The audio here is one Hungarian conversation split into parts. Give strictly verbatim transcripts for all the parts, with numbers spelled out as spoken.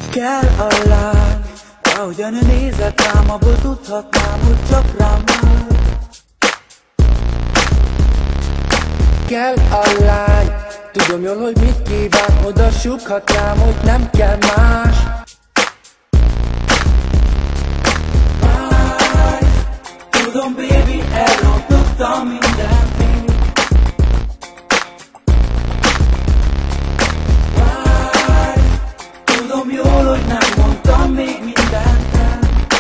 Kell a lány, ahogyan ő nézett rám, abból tudhatnám, hogy csak rám vár. Kell a lány, tudom jól, hogy mit kíván, oda sukhat rám, hogy nem kell más. Várj, tudom baby, elrontottam mindent még. Várj, tudom jól, hogy nem mondtam még mindent el.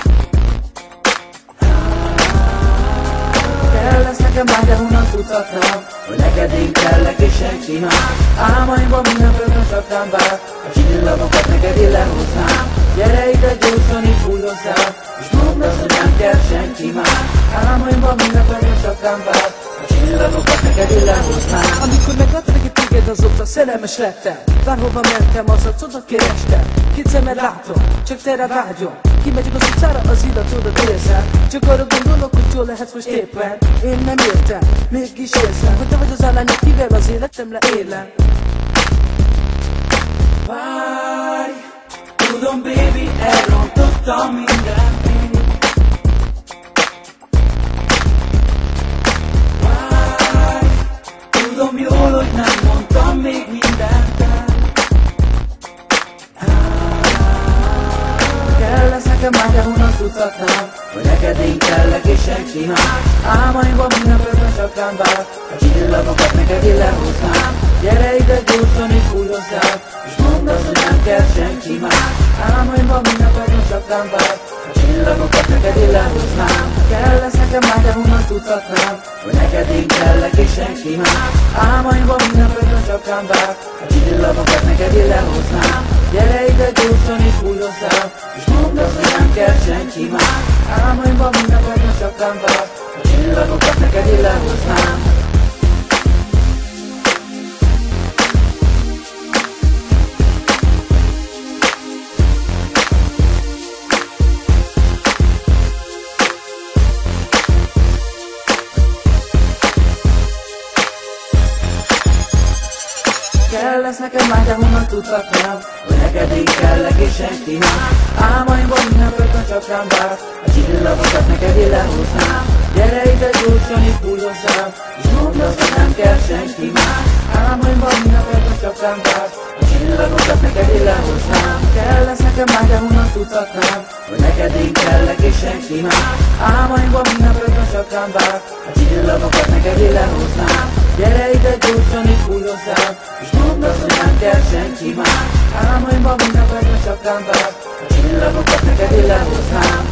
Kell lesz nekem már, de honnan tudhatnám, hogy neked én kellek és senki más. Álmaimban minden földön csak rám vár, a csillagokat neked én lehoznám. Gyere ide gyorsan így fúj hozzám, és mondd azt, hogy nem kell senki más. Álmaimban minden földön csak rám vár, a csillagokat neked én lehoznám. Amikor megláttalak itt téged, azóta szerelmes lettem. Bárhova mentem, az arcodat kerestem. Két szemmel látom, csak te rá vágyom. Kimegyek az utcára, az illatodat érzem. Csak arra gondolok, hogy jól lehetsz most éppen. Én nem értem, mégis érzem, hogy te vagy az állány, akivel az életemre élem. Várj, tudom baby, elrontottam mindent még. Várj, tudom jól, hogy nem mondtam még mindent el. Kell lesz nekem már, de honnan tudhatnám, hogy neked én kellek és senki más. Álmaimban minden földön csak rám vár, a csillagokat neked én lehoznám. Gyere ide gyorsan így fúj hozzám, és mondd azt, hogy nem kell senki más. Álmaimban minden földön csak rám vár, a csillagokat neked én lehoznám. Kell lesz nekem már, de honnan tudhatnám, hogy neked én kellek és senki más. Álmaimban minden földön csak rám vár, a csillagokat neked én lehoznám. Gyere ide gyorsan így fúj hozzám, és mondd azt, hogy nem kell senki más. Álmaimban minden földön csak rám vár, a csillagokat neked én lehoznám. Kell lesz nekem már, de honnan tudhatnám, hogy neked én kellek és senki más. Álmaimban minden földön csak rám vár, a csillagokat neked én lehoznám. Gyere ide gyorsan így fúj hozzám, és mondd azt, hogy nem kell senki más. Álmaimban minden földön csak rám vár, a csillagokat neked én lehoznám. Kell lesz nekem már, de honnan tudhatnám, hogy neked én kellek és senki más. Álmaimban minden földön csak rám vár, a csillagokat neked én lehoznám. Gyere ide gyorsan így fúj hozzám, és mondd azt, hogy nem kell senki más. Álmaimban minden földön csak rám vár, a csillagokat neked én lehoznám.